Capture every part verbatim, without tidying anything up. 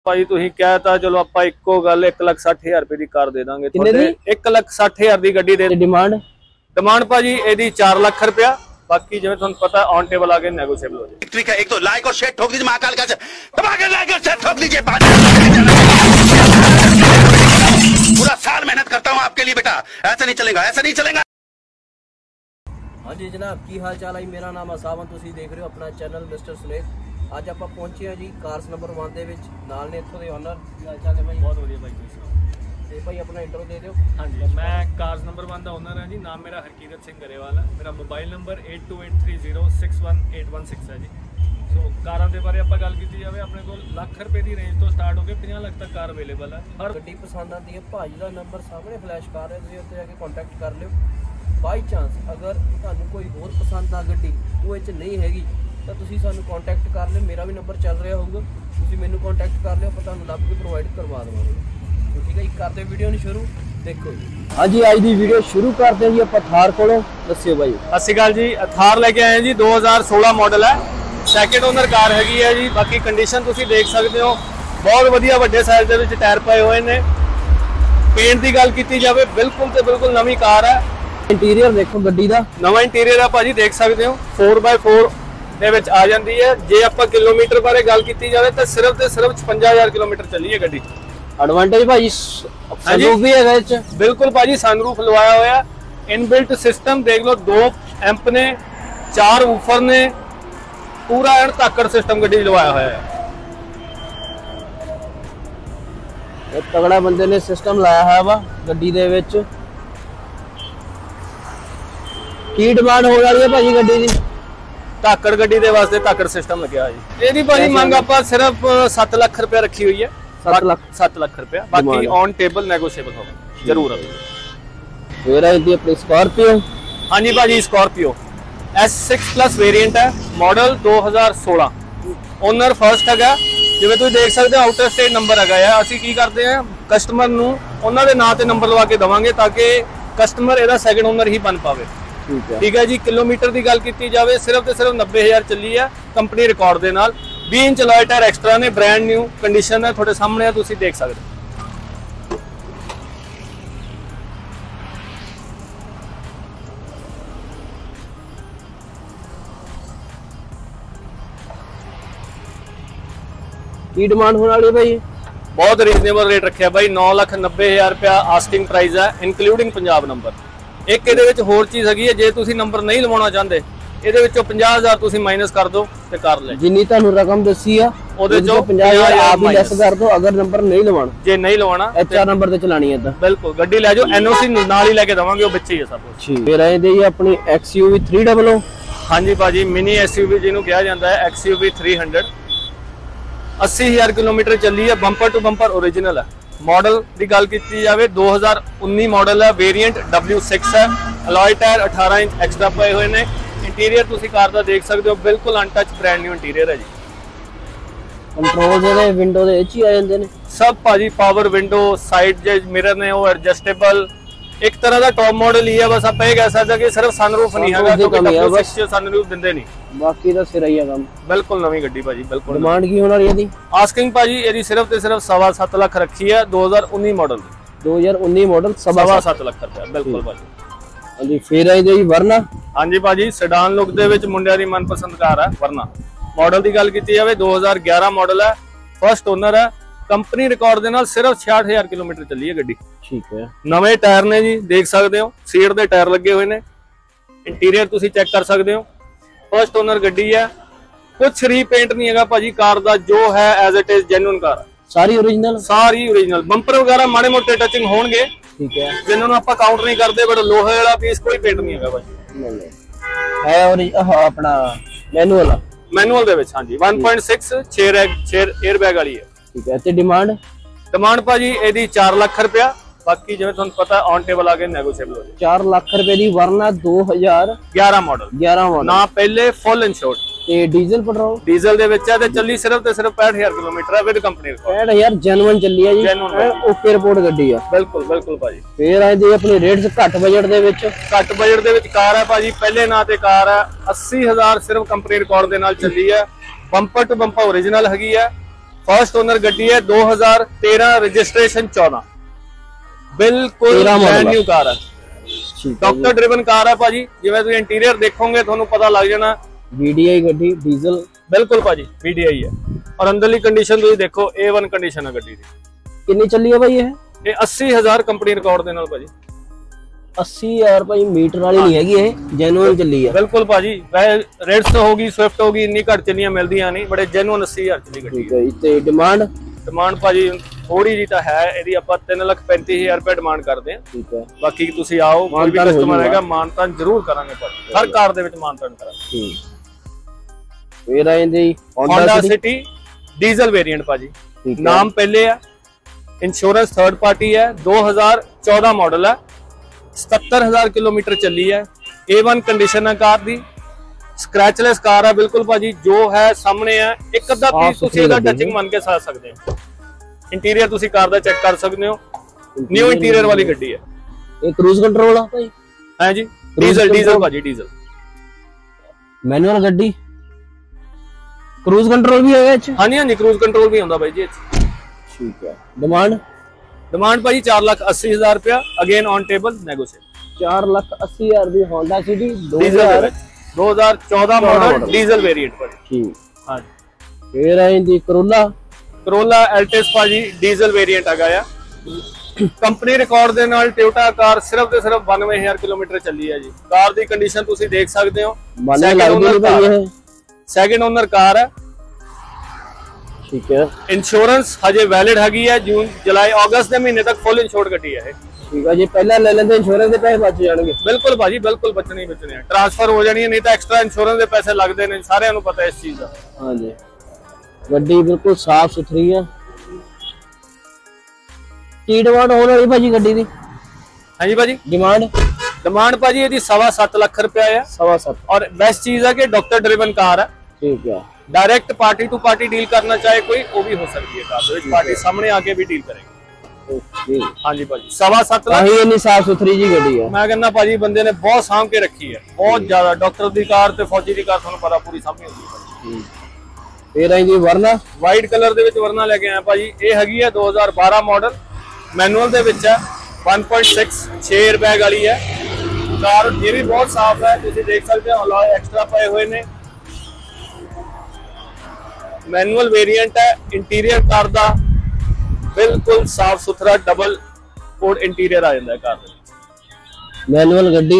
ਭਾਈ ਤੁਸੀਂ ਕਹਿਤਾ ਚਲੋ ਆਪਾਂ ਇੱਕੋ ਗੱਲ ਇੱਕ ਲੱਖ ਸੱਠ ਹਜ਼ਾਰ ਰੁਪਏ ਦੀ ਕਾਰ ਦੇ ਦਾਂਗੇ ਤੁਹਾਡੇ ਇੱਕ ਲੱਖ ਸੱਠ ਹਜ਼ਾਰ ਦੀ ਗੱਡੀ ਦੇ डिमांड डिमांड ਭਾਜੀ ਇਹਦੀ चार ਲੱਖ रुपया बाकी जिवें ਤੁਹਾਨੂੰ पता ऑन टेबल आके नेगोशिएबल हो जाए। ठीक है, एक तो लाइक और शेयर ठोक दीजिए महाकाल का दबा के लाइक और शेयर ठोक दीजिए। पूरा साल मेहनत करता हूँ आपके लिए बेटा, ऐसा नहीं चलेगा, ऐसा नहीं चलेगा। हाँ जी जनाब की हाल चाल है, मेरा नाम असावन, तुसीं देख रहे हो अपना चैनल मिस्टर सुनेक। ਅੱਜ ਆਪਾਂ ਪਹੁੰਚੇ ਆ ਜੀ ਕਾਰਸ ਨੰਬਰ वन ਦੇ ਵਿੱਚ, ਨਾਲ ਨੇ ਇੱਥੋਂ ਦੇ ਓਨਰ। ਕੀ ਹਾਲ ਚਾਲ ਹੈ ਭਾਈ? ਬਹੁਤ ਵਧੀਆ ਭਾਈ, ਤੁਸੀਂ ਤੇ ਭਾਈ ਆਪਣਾ ਇੰਟਰੋ ਦੇ ਦਿਓ। ਹਾਂਜੀ, ਮੈਂ ਕਾਰਸ ਨੰਬਰ वन ਦਾ ਓਨਰ ਹਾਂ ਜੀ। ਨਾਮ ਮੇਰਾ ਹਰਕੀਰਤ ਸਿੰਘ ਗਰੇਵਾਲ ਹੈ। ਮੇਰਾ mobile number eight two eight three zero six one eight one six ਹੈ ਜੀ। ਸੋ ਕਾਰਾਂ ਦੇ ਬਾਰੇ ਆਪਾਂ ਗੱਲ ਕੀਤੀ ਜਾਵੇ, ਆਪਣੇ ਕੋਲ ਲੱਖ ਰੁਪਏ ਦੀ ਰੇਂਜ ਤੋਂ ਸਟਾਰਟ ਹੋ ਕੇ ਪੰਜਾਹ ਲੱਖ ਤੱਕ ਕਾਰ ਅਵੇਲੇਬਲ ਹੈ। ਹਰ ਗੱਡੀ ਪਸੰਦ ਆਉਂਦੀ ਹੈ, ਭਾਜੀ ਦਾ ਨੰਬਰ ਸਾਹਮਣੇ ਫਲੈਸ਼ ਕਰ ਰਿਹਾ, ਤੁਸੀਂ ਉੱਥੇ ਜਾ ਕੇ ਕੰਟੈਕਟ ਕਰ ਲਿਓ। ਬਾਈ ਚਾਂਸ ਅਗਰ ਤੁਹਾਨੂੰ ਕੋਈ ਹੋਰ ਪਸੰਦ ਆ ਗੱਡੀ ਉਹ ਇਹ 'ਚ ਨਹੀਂ ਹੈਗੀ ਤਾਂ ਤੁਸੀਂ ਸਾਨੂੰ ਕੰਟੈਕਟ ਕਰ ਲਿਓ। ਮੇਰਾ ਵੀ ਨੰਬਰ ਚੱਲ ਰਿਹਾ ਹੋਊਗਾ, ਤੁਸੀਂ ਮੈਨੂੰ ਕੰਟੈਕਟ ਕਰ ਲਿਓ, ਆਪਾਂ ਤੁਹਾਨੂੰ ਲੱਭ ਕੇ ਪ੍ਰੋਵਾਈਡ ਕਰਵਾ ਦੇਵਾਂਗੇ। ਠੀਕ ਹੈ ਜੀ, ਕਰਦੇ ਵੀਡੀਓ ਨੂੰ ਸ਼ੁਰੂ। ਦੇਖੋ ਜੀ ਹਾਂਜੀ ਅੱਜ ਦੀ ਵੀਡੀਓ ਸ਼ੁਰੂ ਕਰਦੇ ਹਾਂ ਜੀ ਆਪਾਂ ਥਾਰ ਕੋਲੋਂ। ਦੱਸਿਓ ਬਾਈ। ਸਤਿ ਸ਼੍ਰੀ ਅਕਾਲ ਜੀ, ਥਾਰ ਲੈ ਕੇ ਆਏ ਜੀ, ਦੋ ਹਜ਼ਾਰ सोलह ਮਾਡਲ ਹੈ, ਸੈਕਿੰਡ ਓਨਰ ਕਾਰ ਹੈਗੀ ਹੈ ਜੀ। ਬਾਕੀ ਕੰਡੀਸ਼ਨ ਤੁਸੀਂ ਦੇਖ ਸਕਦੇ ਹੋ, ਬਹੁਤ ਵਧੀਆ ਵੱਡੇ ਸਾਈਜ਼ ਦੇ ਵਿੱਚ ਟਾਇਰ ਪਏ ਹੋਏ ਨੇ। ਪੇਂਟ ਦੀ ਗੱਲ ਕੀਤੀ ਜਾਵੇ ਬਿਲਕੁਲ ਤੇ ਬਿਲਕੁਲ ਨਵੀਂ ਕਾਰ ਹੈ। ਇੰਟੀਰੀਅਰ ਦੇਖੋ ਗੱਡੀ ਦਾ, ਨਵਾਂ ਇੰਟੀਰੀਅਰ ਹੈ ਭਾਜੀ, ਦੇਖ ਸਕਦੇ ਹੋ four by four ਦੇ ਵਿੱਚ ਆ ਜਾਂਦੀ ਹੈ। ਜੇ ਆਪਾਂ ਕਿਲੋਮੀਟਰ ਬਾਰੇ ਗੱਲ ਕੀਤੀ ਜਾਵੇ ਤਾਂ ਸਿਰਫ ਤੇ ਸਿਰਫ छप्पन हज़ार ਕਿਲੋਮੀਟਰ ਚੱਲੀ ਹੈ ਗੱਡੀ। ਐਡਵਾਂਟੇਜ ਭਾਜੀ ਸਨਰੂਫ ਵੀ ਹੈਗਾ ਇਹ 'ਚ। ਬਿਲਕੁਲ ਭਾਜੀ, ਸਨਰੂਫ ਲਵਾਇਆ ਹੋਇਆ, ਇਨਬਿਲਟ ਸਿਸਟਮ ਦੇਖ ਲਓ, ਦੋ ਐਂਪ ਨੇ, ਚਾਰ ਵੂਫਰ ਨੇ, ਪੂਰਾ ਐਨ ਤਾਕੜ ਸਿਸਟਮ ਗੱਡੀ ਲਵਾਇਆ ਹੋਇਆ ਹੈ। ਇਹ ਤਗੜਾ ਬੰਦੇ ਨੇ ਸਿਸਟਮ ਲਾਇਆ ਹੋਇਆ ਵਾ ਗੱਡੀ ਦੇ ਵਿੱਚ। ਕੀ ਡਿਮਾਂਡ ਹੋ ਰਹੀ ਹੈ ਭਾਜੀ ਗੱਡੀ ਦੀ? ਤਾਕੜ ਗੱਡੀ ਦੇ ਵਾਸਤੇ ਤਾਕੜ ਸਿਸਟਮ ਲੱਗਿਆ ਜੀ। ਇਹਦੀ ਭਾਜੀ ਮੰਗ ਆਪਾਂ ਸਿਰਫ सत्त ਲੱਖ ਰੁਪਏ ਰੱਖੀ ਹੋਈ ਹੈ। सत्त ਲੱਖ सत्त ਲੱਖ ਰੁਪਏ, ਬਾਕੀ ਔਨ ਟੇਬਲ ਨੈਗੋਸ਼ੀਏਬਲ ਹੋਵੇ ਜ਼ਰੂਰ। ਫਿਰ ਇਹਦੀ ਆਪਣੀ ਸਕਾਰਪੀਓ। ਹਾਂਜੀ ਭਾਜੀ, Scorpio S six plus variant ਹੈ, ਮਾਡਲ ਦੋ ਹਜ਼ਾਰ सोलह, ਓਨਰ ਫਰਸਟ ਹੈਗਾ। ਜਿਵੇਂ ਤੁਸੀਂ ਦੇਖ ਸਕਦੇ ਹੋ ਆਊਟਰ ਸਟੇਟ ਨੰਬਰ ਹੈਗਾ ਆ। ਅਸੀਂ ਕੀ ਕਰਦੇ ਆ, ਕਸਟਮਰ ਨੂੰ ਉਹਨਾਂ ਦੇ ਨਾਂ ਤੇ ਨੰਬਰ ਲਵਾ ਕੇ ਦਵਾਂਗੇ ਤਾਂ ਕਿ ਕਸਟਮਰ ਇਹਦਾ ਸੈਕਿੰਡ ਓਨਰ ਹੀ ਬਣ ਪਾਵੇ। ਠੀਕ ਹੈ ਠੀਕ ਹੈ ਜੀ। ਕਿਲੋਮੀਟਰ ਦੀ ਗੱਲ ਕੀਤੀ ਜਾਵੇ ਸਿਰਫ ਤੇ ਸਿਰਫ नब्बे हज़ार ਚੱਲੀ ਹੈ ਕੰਪਨੀ ਰਿਕਾਰਡ ਦੇ ਨਾਲ। बीस इंच ਅਲੋਏ ਟਾਇਰ ਐਕਸਟਰਾ ਨੇ, ਬ੍ਰਾਂਡ ਨਿਊ ਕੰਡੀਸ਼ਨ ਹੈ, ਤੁਹਾਡੇ ਸਾਹਮਣੇ ਆ, ਤੁਸੀਂ ਦੇਖ ਸਕਦੇ ਹੋ। ਕੀ ਡਿਮਾਂਡ ਹੋਣ ਵਾਲੀ ਹੈ ਭਾਈ? ਬਹੁਤ ਰੀਜ਼ਨੇਬਲ ਰੇਟ ਰੱਖਿਆ ਬਾਈ, नौ लाख नब्बे हज़ार ਰੁਪਿਆ ਆਸਕਿੰਗ ਪ੍ਰਾਈਸ ਹੈ, ਇਨਕਲੂਡਿੰਗ ਪੰਜਾਬ ਨੰਬਰ। ਇੱਕ ਇਹਦੇ ਵਿੱਚ ਹੋਰ ਚੀਜ਼ ਹੈਗੀ ਹੈ, ਜੇ ਤੁਸੀਂ ਨੰਬਰ ਨਹੀਂ ਲਵਾਉਣਾ ਚਾਹੁੰਦੇ ਇਹਦੇ ਵਿੱਚੋਂ ਪੰਜਾਹ ਹਜ਼ਾਰ ਤੁਸੀਂ ਮਾਈਨਸ ਕਰ ਦਿਓ ਤੇ ਕਰ ਲੈ। ਜਿੰਨੀ ਤੁਹਾਨੂੰ ਰਕਮ ਦੱਸੀ ਆ ਉਹਦੇ ਚੋਂ ਪੰਜਾਹ ਹਜ਼ਾਰ ਆਪ ਹੀ ਲੈਸ ਕਰ ਦਿਓ ਅਗਰ ਨੰਬਰ ਨਹੀਂ ਲਵਾਉਣਾ। ਜੇ ਨਹੀਂ ਲਵਾਉਣਾ ਐਚ ਆਰ ਨੰਬਰ ਤੇ ਚਲਾਣੀ ਹੈ ਤਾਂ ਬਿਲਕੁਲ ਗੱਡੀ ਲੈ ਜਾਓ, ਐਨ ਓ ਸੀ ਨਾਲ ਹੀ ਲੈ ਕੇ ਦਵਾਂਗੇ, ਉਹ ਵਿੱਚ ਹੀ ਹੈ ਸਭ ਕੁਝ। ਫਿਰ ਇਹਦੇ ਹੀ ਆਪਣੀ ਐਕਸ ਯੂ ਵੀ थ्री सौ सौ। ਹਾਂਜੀ ਭਾਜੀ, ਮਿਨੀ ਐਸ ਯੂ ਵੀ ਜਿਹਨੂੰ ਕਿਹਾ ਜਾਂਦਾ ਹੈ, ਐਕਸ ਯੂ ਵੀ थ्री सौ अस्सी हज़ार ਕਿਲੋਮੀਟਰ ਚੱਲੀ ਹੈ, ਬੰਪਰ ਟੂ ਬੰਪਰ ਓਰੀਜਨਲ ਹੈ। ਮਾਡਲ ਦੀ ਗੱਲ ਕੀਤੀ ਜਾਵੇ ਦੋ ਹਜ਼ਾਰ उन्नीस ਮਾਡਲ ਹੈ, ਵੇਰੀਐਂਟ डब्ल्यू सिक्स ਹੈ, ਅਲੋਏ ਟਾਇਰ अठारह ਇੰਚ ਐਕਸਟਰਾ ਪਏ ਹੋਏ ਨੇ। ਇੰਟੀਰੀਅਰ ਤੁਸੀਂ ਕਾਰ ਦਾ ਦੇਖ ਸਕਦੇ ਹੋ, ਬਿਲਕੁਲ ਅਨਟੱਚ ਬ੍ਰਾਂਡ ਨਿਊ ਇੰਟੀਰੀਅਰ ਹੈ ਜੀ। ਕੰਟਰੋਲ ਜਿਹੜੇ ਵਿੰਡੋ ਦੇ ਵਿੱਚ ਹੀ ਆ ਜਾਂਦੇ ਨੇ ਸਭ ਭਾਜੀ, ਪਾਵਰ ਵਿੰਡੋ, ਸਾਈਡ ਜੇ ਮਿਰਰ ਨੇ ਉਹ ਐਡਜਸਟੇਬਲ, ਇੱਕ ਤਰ੍ਹਾਂ ਦਾ ਟੌਪ ਮਾਡਲ ਹੀ ਹੈ। ਬਸ ਆਪਾਂ ਇਹ ਕਹਿ ਸਕਦੇ ਕਿ ਸਿਰਫ ਸਨਰੂਫ ਨਹੀਂ ਹੈਗਾ, ਕਿਉਂਕਿ डब्ल्यू सिक्स ਚ ਸਨਰੂਫ ਦਿੰਦੇ ਨਹੀਂ, ਬਾਕੀ ਦਾ ਸਿਰ ਹੀ ਆ ਕੰਮ। ਬਿਲਕੁਲ ਨਵੀਂ ਗੱਡੀ ਭਾਜੀ, ਬਿਲਕੁਲ। ਡਿਮਾਂਡ ਕੀ ਹੋਣ ਵਾਲੀ ਇਹਦੀ? ਆਸਕਿੰਗ ਭਾਜੀ ਇਹਦੀ ਸਿਰਫ ਤੇ ਸਿਰਫ सवा सात ਲੱਖ ਰੱਖੀ ਹੈ, ਦੋ ਹਜ਼ਾਰ उन्नीस ਮਾਡਲ ਦੋ ਹਜ਼ਾਰ उन्नीस ਮਾਡਲ सवा सात ਲੱਖ ਰੁਪਏ, ਬਿਲਕੁਲ ਭਾਜੀ। ਹਾਂਜੀ ਫਿਰ ਇਹਦੇ ਹੀ ਵਰਨਾ। ਹਾਂਜੀ ਭਾਜੀ, ਸੈਡਾਨ ਲੁੱਕ ਦੇ ਵਿੱਚ ਮੁੰਡਿਆਂ ਦੀ ਮਨਪਸੰਦ ਕਾਰ ਹੈ ਵਰਨਾ। ਮਾਡਲ ਦੀ ਗੱਲ ਕੀਤੀ ਜਾਵੇ ਦੋ ਹਜ਼ਾਰ ग्यारह ਮਾਡਲ ਹੈ, ਫਰਸਟ ਓਨਰ ਹੈ, ਕੰਪਨੀ ਰਿਕਾਰਡ ਦੇ ਨਾਲ ਸਿਰਫ छियासठ हज़ार ਕਿਲੋਮੀਟਰ ਚੱਲੀ ਹੈ ਗੱਡੀ। ਠੀਕ ਹੈ, ਨਵੇਂ ਟਾਇਰ ਨੇ ਜੀ, ਦੇਖ ਸਕਦੇ ਹੋ, ਸੀਟ ਦੇ ਟਾਇਰ ਲੱਗੇ ਹੋਏ ਨੇ। ਇੰਟੀਰੀਅਰ ਤੁਸੀਂ ਚੈੱਕ ਕਰ ਸਕਦੇ ਹੋ, ਫਰਸਟ ਓਨਰ ਗੱਡੀ ਹੈ, ਕੁਝ ਰੀਪੇਂਟ ਨਹੀਂ ਹੈਗਾ ਭਾਜੀ ਕਾਰ ਦਾ, ਜੋ ਹੈ as it is genuine car, ਸਾਰੀ ओरिजिनल ਸਾਰੀ ओरिजिनल। ਬੰਪਰ ਵਗੈਰਾ ਮਾੜੇ ਮੋਟੇ ਟੱਚਿੰਗ ਹੋਣਗੇ, ਠੀਕ ਹੈ, ਜਿਨ੍ਹਾਂ ਨੂੰ ਆਪਾਂ ਕਾਊਂਟ ਨਹੀਂ ਕਰਦੇ, ਬਟ ਲੋਹੇ ਵਾਲਾ ਪੀਸ ਕੋਈ ਪੇਂਟ ਨਹੀਂ ਹੈਗਾ ਭਾਜੀ ਹੈ। ਔਰ ਆਪਣਾ ਮੈਨੂਅਲ ਮੈਨੂਅਲ ਦੇ ਵਿੱਚ ਹਾਂਜੀ one point six छह 에ਅਰ ਬੈਗ ਵਾਲੀ ਹੈ। ਠੀਕ ਹੈ, ਤੇ ਡਿਮਾਂਡ ਡਿਮਾਂਡ ਭਾਜੀ ਇਹਦੀ चार ਲੱਖ ਰੁਪਿਆ, ਬਾਕੀ ਜਿਵੇਂ ਤੁਹਾਨੂੰ ਪਤਾ ਔਨ ਟੇਬਲ ਆ ਕੇ ਨੈਗੋਸ਼ੀਏਬਲ ਹੋ ਜਾਏ। चार ਲੱਖ ਰੁਪਏ ਦੀ ਵਰਨਾ ਦੋ ਹਜ਼ਾਰ ग्यारह ਮਾਡਲ ग्यारह ਮਾਡਲ ਨਾ, ਪਹਿਲੇ ਫੁੱਲ ਇੰਸ਼ੋਰਡ ਤੇ ਡੀਜ਼ਲ ਪੈਟਰੋਲ ਡੀਜ਼ਲ ਦੇ ਵਿੱਚ ਹੈ ਤੇ ਚੱਲੀ ਸਿਰਫ ਤੇ ਸਿਰਫ पैंसठ हज़ार ਕਿਲੋਮੀਟਰ ਹੈ ਵਿਦ ਕੰਪਨੀ ਰਿਕਾਰਡ। पैंसठ हज़ार ਜੈਨੂਇਨ ਚੱਲੀ ਹੈ ਜੀ, ਓਕੇ ਰਿਪੋਰਟ ਗੱਡੀ ਆ। ਬਿਲਕੁਲ ਬਿਲਕੁਲ ਭਾਜੀ। ਫੇਰ ਇਹਦੇ ਆਪਣੇ ਰੇਟਸ ਘੱਟ ਬਜਟ ਦੇ ਵਿੱਚ, ਘੱਟ ਬਜਟ ਦੇ ਵਿੱਚ ਕਾਰ ਹੈ ਭਾਜੀ, ਪਹਿਲੇ ਨਾਂ ਤੇ ਕਾਰ ਹੈ, अस्सी हज़ार ਸਿਰਫ ਕੰਪਨੀ ਰਿਕਾਰਡ ਦੇ ਨਾਲ ਚੱਲੀ ਹੈ, ਬੰਪਰ ਟੂ ਬੰਪਰ ओरिजिनल ਹੈਗੀ ਹੈ, फर्स्ट ओनर गड्डी है, दो हज़ार तेरह रजिस्ट्रेशन चौदह, बिल्कुल ब्रांड न्यू कार है, डॉक्टर ड्रिवन कार है भाजी। जिवें तुसीं इंटीरियर देखोगे ਤੁਹਾਨੂੰ पता लग जाना वीडीआई गड्डी डीजल, बिल्कुल भाजी वीडीआई है। और अंदरली कंडीशन तुसीं देखो ए वन कंडीशन है गड्डी दी। कितनी चली है भाई ये? ये अस्सी हजार कंपनी रिकॉर्ड दे नाल भाजी। अस्सी हजार भाई मीटर वाली नहीं हैगी, ये जेन्युइन चली है बिल्कुल भाजी। वह रेड्स होगी, स्विफ्ट होगी, इन्नी घट चलियां मिलदियां नहीं, बड़े जेन्युइन अस्सी हजार चली गड्डी है। ते डिमांड डिमांड भाजी थोड़ी जी तो है, ਇਹਦੀ ਆਪਾਂ तीन लाख पैंतीस हजार रुपए डिमांड करते हैं। ठीक है, बाकी ਤੁਸੀਂ आओ, कोई भी कस्टमर आएगा मानतान जरूर करांगे भाजी, हर कार ਦੇ ਵਿੱਚ ਮਾਨਤਾਨ ਕਰਾਂਗੇ। ठीक फिर आएंगे होंडा सिटी डीजल वेरिएंट भाजी, नाम पहले है, इंश्योरेंस थर्ड पार्टी है, दो हज़ार चौदह मॉडल है, सत्तर हजार किलोमीटर चली है, ए वन कंडीशन है कार दी, स्क्रैचलेस कार है बिल्कुल भाजी। जो है सामने है, एक अद्धा पीस तुसी ਇਹਦਾ टचिंग मान के सा सकते हो। इंटीरियर तुसी कार दा चेक कर सकते हो, न्यू इंटीरियर वाली गड्डी है। ये क्रूज कंट्रोल है भाई? हां जी, डीजल डीजल भाजी डीजल। मैनुअल गड्डी, क्रूज कंट्रोल भी है इसमें? हां जी हां जी, क्रूज कंट्रोल भी होंदा भाई जी। ठीक है, डिमांड डिमांड भाई चार लाख अस्सी हजार रुपया, अगेन ऑन टेबल नेगोशिएट। चार लाख अस्सी हजार दी होंडा सिटी डीजल दो हज़ार चौदह मॉडल डीजल वेरिएंट पर। ठीक, हां फिर आएंगे करोला करोला एल्टिस भाजी डीजल वेरिएंट आ गया, कंपनी रिकॉर्ड दे नाल टोयोटा कार सिर्फ ते सिर्फ बानवे हजार किलोमीटर चली है जी। कार दी कंडीशन तुसी देख सकते हो, सेकंड ओनर कार है। ठीक है, इंश्योरेंस हजे वैलिड हैगी है, जून जुलाई अगस्त दे महीने तक फुल इंश्योर्ड गड्डी है। ठीक है जी, पहला ले लेंदे इंश्योरेंस दे पैसे बच जाणगे? बिल्कुल भाजी बिल्कुल बचने ही बचने हैं, ट्रांसफर हो जानी है, नहीं तो एक्स्ट्रा इंश्योरेंस दे पैसे लगदे ने, सारिਆਂ ਨੂੰ पता है इस चीज का। हां जी, गड्डी बिल्कुल साफ सुथरी है। की डिमांड होने वाली भाजी गड्डी दी? हां जी भाजी, डिमांड डिमांड भाजी ਇਹਦੀ सवा सात लाख रुपया है। सवा सात। और बेस्ट चीज है कि डॉक्टर ड्रिवन कार है। ठीक है, direct party to party deal करना चाहे कोई, वो भी हो सकती है कार में, पार्टी सामने आके भी डील करेगी। ओके हां जी भाजी, सवा सात लाख ही इतनी साफ सुथरी जी गड्डी है। मैं कहना भाजी बंदे ने बहुत सांभ के रखी है, बहुत ज्यादा। डॉक्टर दी कार ते फौजी दी कार ਤੁਹਾਨੂੰ ਪਤਾ ਪੂਰੀ ਸਾਹਮਣੇ ਹੁੰਦੀ ਹੈ। फिर आएंगे वरना वाइट कलर ਦੇ ਵਿੱਚ ਵਰਨਾ ਲੈ ਕੇ ਆਇਆ ਭਾਜੀ। ਇਹ ਹੈਗੀ ਹੈ दो हज़ार बारह ਮਾਡਲ, ਮੈਨੂਅਲ ਦੇ ਵਿੱਚ ਹੈ, one point six छह 에ਅਰਬੈਗ ਵਾਲੀ ਹੈ ਕਾਰ। ਇਹ ਵੀ ਬਹੁਤ ਸਾਫ਼ ਹੈ, ਤੁਸੀਂ ਦੇਖ ਸਕਦੇ ਹੋ, ਅਲੋਏ ਐਕਸਟਰਾ ਪਏ ਹੋਏ ਨੇ। मैनुअल वेरिएंट है, इंटीरियर कार दा बिल्कुल साफ सुथरा डबल कोड इंटीरियर आ जाता है कार दे। मैनुअल गड्डी।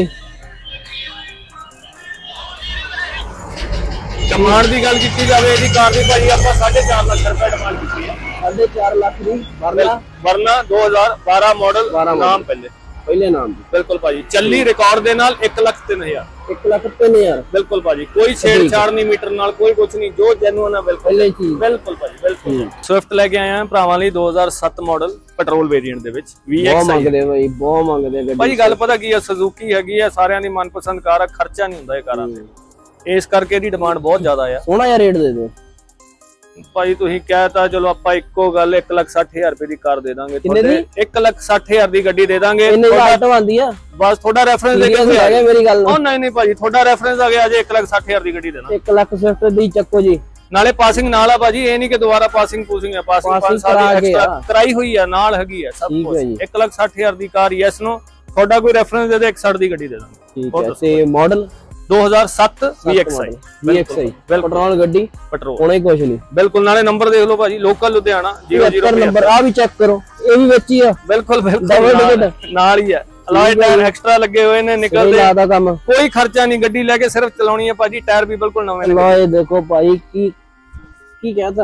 डिमांड की गल की जाए इहदी कार दी भाई आपां साढ़े चार लाख रुपए डिमांड की है। साढ़े चार लाख दी वरना वरना दो हज़ार बारह मॉडल, नाम पहले पहले नाम बिल्कुल भाजी। चली रिकॉर्ड दे नाल एक लाख तीन हजार एक लाख तीन हजार बिल्कुल भाजी। कोई छेड़छाड़ नहीं मीटर नाल, कोई कुछ नहीं, जो जेन्युइन है बिल्कुल बिल्कुल भाजी बिल्कुल। स्विफ्ट लेके आए हैं भरावां लई दो हज़ार सात मॉडल पेट्रोल वेरिएंट दे विच वी एक्स आई मंगदे भाई, बहुत मंगदे भाई। गल पता की है, सुजुकी हैगी है, सारियां दी मनपसंद कार है, खर्चा नहीं हुंदा इह कारां ते, इस करके दी डिमांड बहुत ज्यादा है। सोना या रेट दे दो भाई तुसीं कहता चलो आपां इक्को गल एक लाख साठ हजार रुपए दी कार दे दांगे, एक लाख साठ हजार दी गड्डी दे दांगे। बस थोड़ा रेफरेंस लेके मेरी गल नहीं नहीं भाजी, थोड़ा रेफरेंस आ गया, एक लाख साठ हजार दी गड्डी देना, एक लाख स्विफ्ट दी चक्को जी। नाले पासिंग नाल आ भाजी, ये नहीं कि दोबारा पासिंग पूसिंग है, पासिंग पांच साल दी एक्स्ट्रा कराई हुई है, नाल हैगी है सब कुछ। एक लाख साठ हजार दी कार यस नो, थोड़ा कोई रेफरेंस दे दे एक साठ दी गड्डी दे दांगे। ठीक है, ते मॉडल दो हज़ार सात V X I V X I petrol गड्डी, पेट्रोल होना ही कुछ नहीं बिल्कुल। नाले नंबर देख लो भाजी, local Ludhiana zero zero number आ भी चेक करो, ये भी बेची है बिल्कुल बिल्कुल नाल ही है। अलॉय टायर एक्स्ट्रा लगे हुए ने, निकलदे ज्यादा काम, कोई खर्चा नहीं, गड्डी लेके सिर्फ चलाउणी है भाजी। टायर भी बिल्कुल नवे ने। अलॉय देखो भाई की की कहता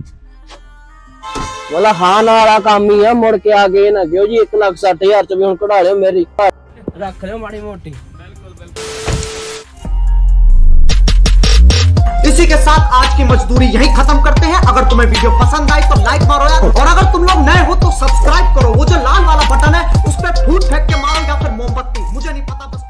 वाला हां नाला काम ही है, मुड़ के आगे ना क्यों जी एक लाख साठ हजार च भी हुन कढा लियो, मेरी रख लियो माड़ी मोटी। इसी के साथ आज की मजदूरी यही खत्म करते हैं। अगर तुम्हें वीडियो पसंद आई तो लाइक मारो यार, और अगर तुम लोग नए हो तो सब्सक्राइब करो। वो जो लाल वाला बटन है उस पर फूट फेंक के मारो या फिर मोमबत्ती, मुझे नहीं पता, बस